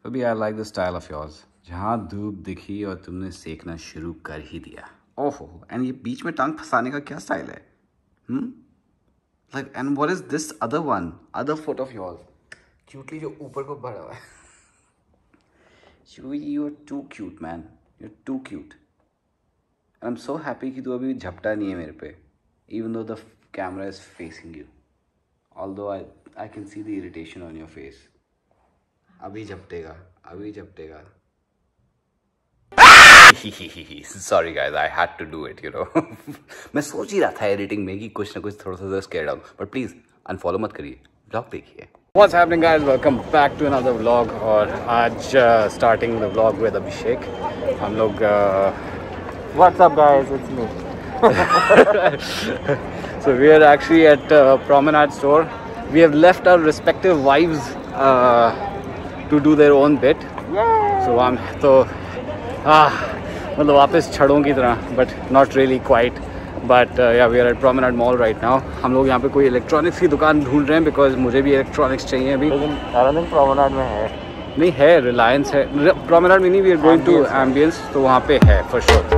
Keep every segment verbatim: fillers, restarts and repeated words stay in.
अभी I like the style of yours, जहाँ धूप दिखी और तुमने सेकना शुरू कर ही दिया। ओहो, एंड ये बीच में टांग फंसाने का क्या स्टाइल है? Hmm like and what is this other one, other foot of yours, cutely जो ऊपर को बढ़ा हुआ है। You are too cute man, you are too cute. I am so happy कि तू अभी झपटा नहीं है मेरे पे, even though the camera is facing you, although I I can see the irritation on your face. अभी झपटेगा, अभी झपटेगा। Sorry guys, I had to do it, you know. मैं सोच ही रहा था एडिटिंग में कि कुछ ना कुछ थोड़ा सा scare down, but please unfollow मत करिए, ब्लॉग देखिए। What's happening guys? Welcome back to another vlog। और आज starting the vlog with Abhishek. हम लोग uh, What's up guys? It's me। So we are actually at uh, Promenade store। We have left our respective wives uh, to do their own bit। So हम तो ah, मतलब वापस छड़ों की तरह, but not really quite. But yeah we are at Promenade mall right now. हम लोग यहाँ पे कोई इलेक्ट्रॉनिक्स की दुकान ढूंढ रहे हैं बिकॉज मुझे भी इलेक्ट्रॉनिक्स चाहिए अभी। लेकिन प्रोमेनाड में है नहीं, है रिलायंस है प्रोमेनाड में, नहीं we are going to Ambience, तो वहाँ पे है फॉर श्योर।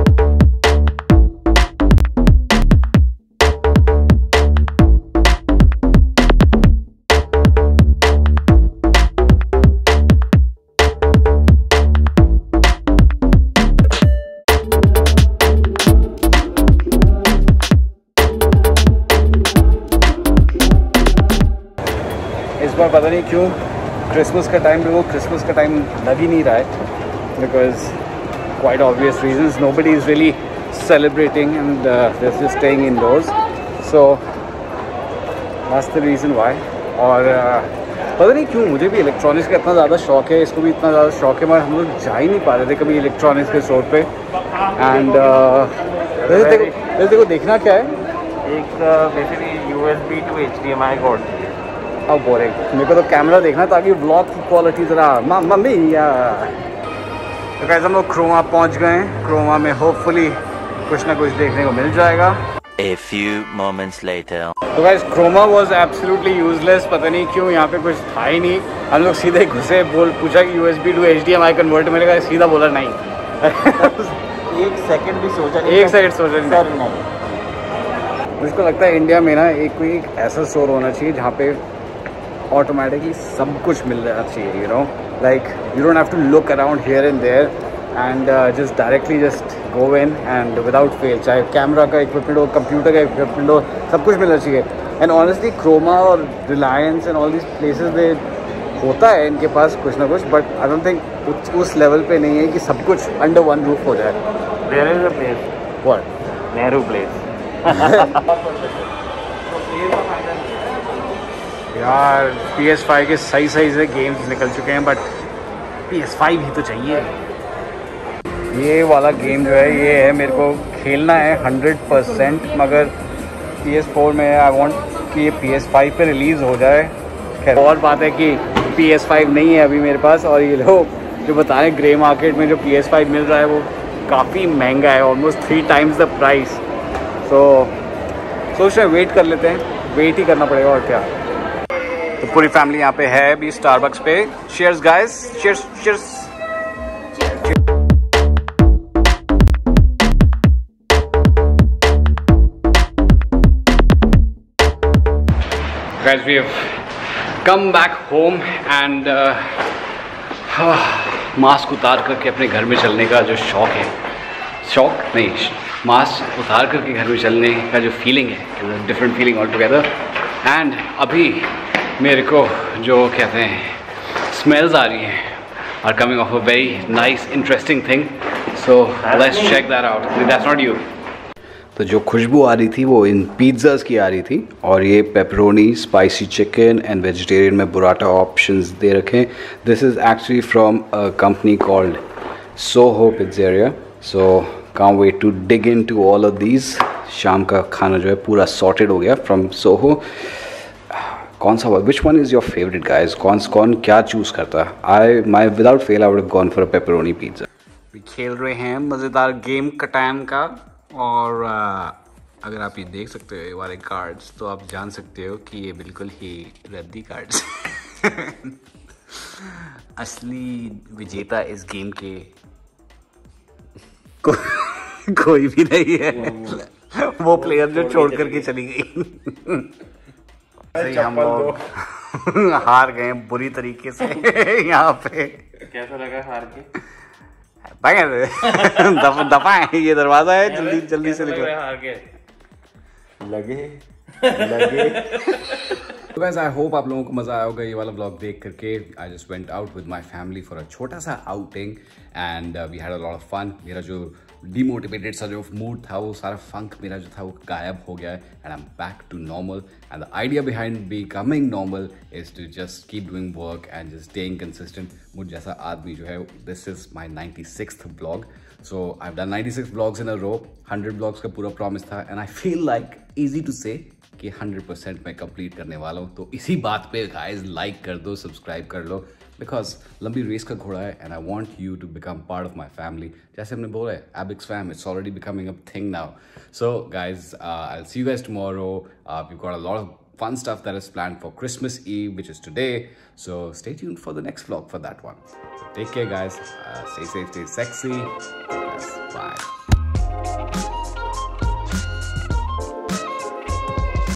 पर पता नहीं क्यों क्रिसमस का टाइम भी वो क्रिसमस का टाइम लग ही नहीं रहा है, because quite obvious reasons, nobody is really celebrating and they are just staying indoors, so that's the reason why. और uh, पता नहीं क्यों मुझे भी इलेक्ट्रॉनिक्स का इतना ज़्यादा शौक है, इसको भी इतना ज़्यादा शौक है, मगर हम लोग जा ही नहीं पा रहे थे कभी इलेक्ट्रॉनिक्स के स्टोर पे। एंड uh, देखो देखो देखना क्या है, एक basically USB to HDMI cord. अब बोरिंग, मेरे को तो कैमरा देखना ताकि व्लॉग की क्वालिटी ज़रा मम्मी या। तो गाइस हम लोग क्रोमा पहुंच गए हैं। क्रोमा में होपफुली कुछ ना कुछ देखने को मिल जाएगा। A few moments later। तो guys Croma was absolutely useless, पता नहीं क्यों यहाँ पे कुछ था ही नहीं। हम लोग सीधे घुसे, बोल पूछा कि यूएसबी टू एचडीएमआई कन्वर्टर, मैंने कहा सीधा बोला नहीं। एक सेकंड भी सोचा नहीं, एक सेकंड सोचा नहीं। नहीं मुझको लगता है इंडिया में ना एक कोई एक ऐसा स्टोर होना चाहिए जहाँ पे ऑटोमेटिकली सब कुछ मिल रहा चाहिए, you know, like you don't have to look around here and there and just directly just go in and without fail, चाहे कैमरा का इक्विपमेंट हो, कंप्यूटर का इक्विपमेंट हो, सब कुछ मिलना चाहिए। एंड ऑनेस्टली क्रोमा और Reliance and all this places they होता है इनके पास कुछ ना कुछ, बट आई डोंट थिंक उस लेवल पे नहीं है कि सब कुछ अंडर वन रूफ हो जाए। There is a place, what? Nehru place. यार पी एस फाइव के सही सही से गेम्स निकल चुके हैं, बट पी एस फाइव ही तो चाहिए। ये वाला गेम जो है ये है, मेरे को खेलना है हंड्रेड परसेंट, मगर पी एस फोर में आई वांट कि ये पी एस फाइव पे रिलीज़ हो जाए। खैर और बात है कि पी एस फाइव नहीं है अभी मेरे पास, और ये लोग जो बता रहे हैं ग्रे मार्केट में जो पी एस फाइव मिल रहा है वो काफ़ी महंगा है, almost three times the price. So सोच रहे हैं वेट कर लेते हैं, वेट ही करना पड़ेगा और क्या। तो पूरी फैमिली यहाँ पे है अभी स्टारबक्स पे। Cheers guys, cheers cheers. Guys we have come back home and mask उतार करके अपने घर में चलने का जो शौक है, शौक नहीं, मास्क उतार करके घर में चलने का जो फीलिंग है, different feeling all together. And अभी मेरे को जो कहते हैं स्मेल्स आ रही हैं are coming of a very nice interesting thing, so let's check that out. That's not you. तो जो खुशबू आ रही थी वो इन पिज़्ज़ास की आ रही थी, और ये pepperoni, spicy chicken and vegetarian में बुराटा ऑप्शंस दे रखे। This is actually from a company called Soho Pizzeria, so can't wait to dig in to all of these. शाम का खाना जो है पूरा सॉर्टेड हो गया फ्रॉम सोहो। कौन सा, which one is your favourite guys? कौन कौन क्या चूज़ करता है? I my without fail I would have gone for a pepperoni pizza. खेल रहे हैं मज़ेदार गेम कटान का, और uh, अगर आप ये देख सकते हो ये वाले कार्ड्स, तो आप जान सकते हो कि ये बिल्कुल ही रद्दी कार्ड्स। असली विजेता इस गेम के को, कोई भी नहीं है, वो प्लेयर जो छोड़ करके चली गई। हम लोग हार गए बुरी तरीके से यहाँ पे। कैसा लगा हार के? दफ, दफा है ये दरवाजा है, जल्दी जल्दी से निकलो। हार के लगे लगे तो गाइस आई होप आप लोगों को मजा आया होगा ये वाला ब्लॉग देख करके। I just went out with my family for a छोटा सा outing and we had a lot of fun. मेरा जो डिमोटिवेटेड सा जो मूड था वो सारा फंक मेरा जो था वो गायब हो गया है and I am back to normal. And the idea behind becoming normal is to just keep doing work and just staying consistent. मुझ जैसा आदमी जो है, this is my ninety sixth blog. So I have done ninety six blogs in a row. Hundred blogs का पूरा promise था and I feel like easy to say कि hundred percent मैं कंप्लीट करने वाला हूँ। तो इसी बात पे गाइस लाइक कर दो, सब्सक्राइब कर लो, बिकॉज लंबी रेस का घोड़ा है and I want you to become part of my family. जैसे हमने बोला है एबिक्स fam, it's already becoming a thing now. So guys I will see you guys tomorrow. We got a lot of fun stuff that is planned for Christmas Eve, which is today. So stay tuned for the next vlog for that one. So take care guys, uh, stay safe, stay sexy. Yes, bye.